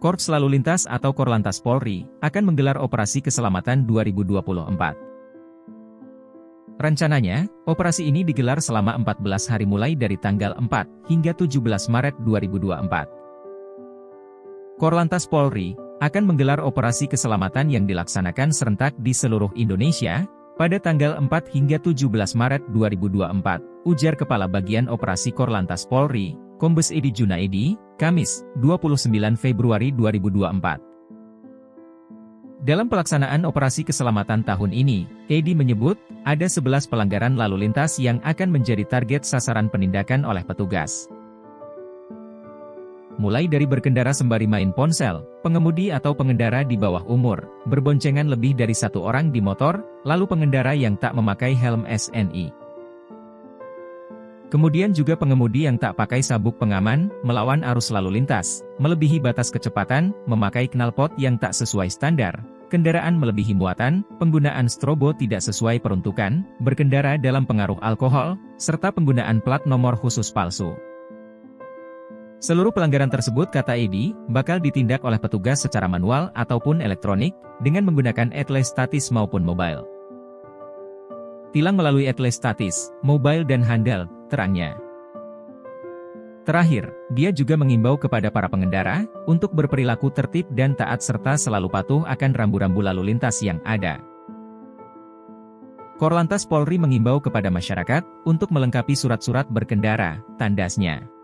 Korps Lalu Lintas atau Korlantas Polri akan menggelar Operasi Keselamatan 2024. Rencananya, operasi ini digelar selama 14 hari mulai dari tanggal 4 hingga 17 Maret 2024. Korlantas Polri akan menggelar operasi keselamatan yang dilaksanakan serentak di seluruh Indonesia pada tanggal 4 hingga 17 Maret 2024, ujar Kepala Bagian Operasi Korlantas Polri, Kombes Edi Junaedi, Kamis, 29 Februari 2024. Dalam pelaksanaan operasi keselamatan tahun ini, Edi menyebut, ada 11 pelanggaran lalu lintas yang akan menjadi target sasaran penindakan oleh petugas. Mulai dari berkendara sembari main ponsel, pengemudi atau pengendara di bawah umur, berboncengan lebih dari satu orang di motor, lalu pengendara yang tak memakai helm SNI. Kemudian juga pengemudi yang tak pakai sabuk pengaman, melawan arus lalu lintas, melebihi batas kecepatan, memakai knalpot yang tak sesuai standar, kendaraan melebihi muatan, penggunaan strobo tidak sesuai peruntukan, berkendara dalam pengaruh alkohol, serta penggunaan plat nomor khusus palsu. Seluruh pelanggaran tersebut, kata Edi, bakal ditindak oleh petugas secara manual ataupun elektronik, dengan menggunakan etle statis maupun mobile. Tilang melalui etle statis, mobile dan handal, terangnya. Terakhir, dia juga mengimbau kepada para pengendara, untuk berperilaku tertib dan taat serta selalu patuh akan rambu-rambu lalu lintas yang ada. Korlantas Polri mengimbau kepada masyarakat, untuk melengkapi surat-surat berkendara, tandasnya.